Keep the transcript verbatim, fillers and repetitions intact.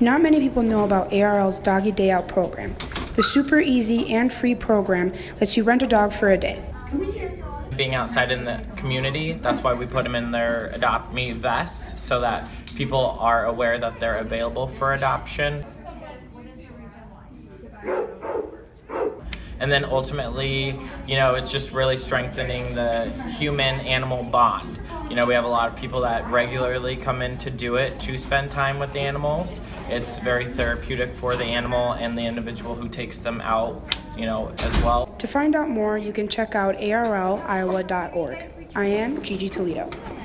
Not many people know about A R L's Doggy Day Out program. The super easy and free program lets you rent a dog for a day. Being outside in the community, that's why we put them in their Adopt Me vests, so that people are aware that they're available for adoption. And then ultimately, you know, it's just really strengthening the human-animal bond. You know, we have a lot of people that regularly come in to do it, to spend time with the animals. It's very therapeutic for the animal and the individual who takes them out, you know, as well. To find out more, you can check out A R L Iowa dot org. I am Gigi Toledo.